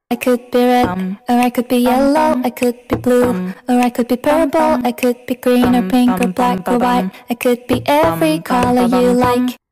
I could be red, or I could be yellow, I could be blue, or I could be purple, I could be green or pink or black or white. I could be every color you like.